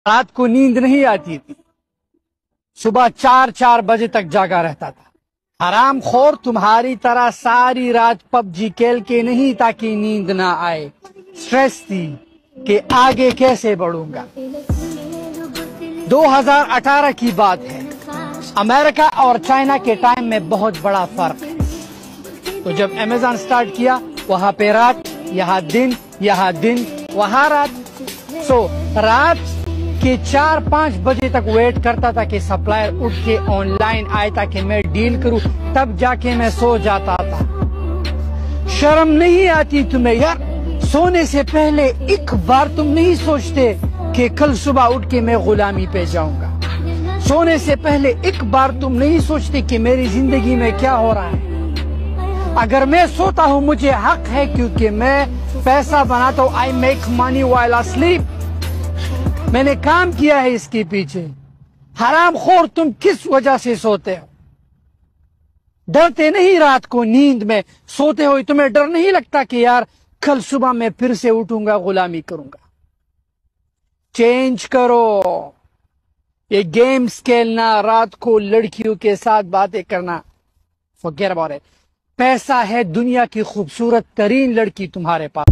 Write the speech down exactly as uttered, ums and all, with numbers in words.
رات کو نیند نہیں آتی تھی، صبح چار چار بجے تک جاگا رہتا تھا۔ حرام خور تمہاری طرح ساری رات پب جی کھیل کے نہیں تاکہ نیند نہ آئے، سٹریس تھی کہ آگے کیسے بڑھوں گا۔ دو ہزار اٹھارہ کی بات ہے، امریکہ اور چائنا کے ٹائم میں بہت بڑا فرق ہے۔ تو جب امیزون سٹارٹ کیا، وہاں پہ رات، یہاں دن، یہاں دن، وہاں رات۔ سو رات کے چار پانچ بجے تک ویٹ کرتا تھا کہ سپلائر اٹھ کے آن لائن آئے تاکہ میں ڈیل کروں، تب جا کے میں سو جاتا تھا۔ شرم نہیں آتی تمہیں یار؟ سونے سے پہلے ایک بار تم نہیں سوچتے کہ کل صبح اٹھ کے میں غلامی پہ جاؤں گا؟ سونے سے پہلے ایک بار تم نہیں سوچتے کہ میری زندگی میں کیا ہو رہا ہے؟ اگر میں سوتا ہوں مجھے حق ہے، کیونکہ میں پیسہ بناتا ہوں۔ I make money while I sleep۔ میں نے کام کیا ہے اس کے پیچھے۔ حرام خور تم کس وجہ سے سوتے ہو؟ ڈرتے نہیں رات کو نیند میں سوتے ہو؟ تمہیں ڈر نہیں لگتا کہ یار کل صبح میں پھر سے اٹھوں گا، غلامی کروں گا؟ چینج کرو۔ یہ گیمز کھیلنا، رات کو لڑکیوں کے ساتھ باتیں کرنا، forget about it۔ پیسہ ہے دنیا کی خوبصورت ترین لڑکی تمہارے پاس۔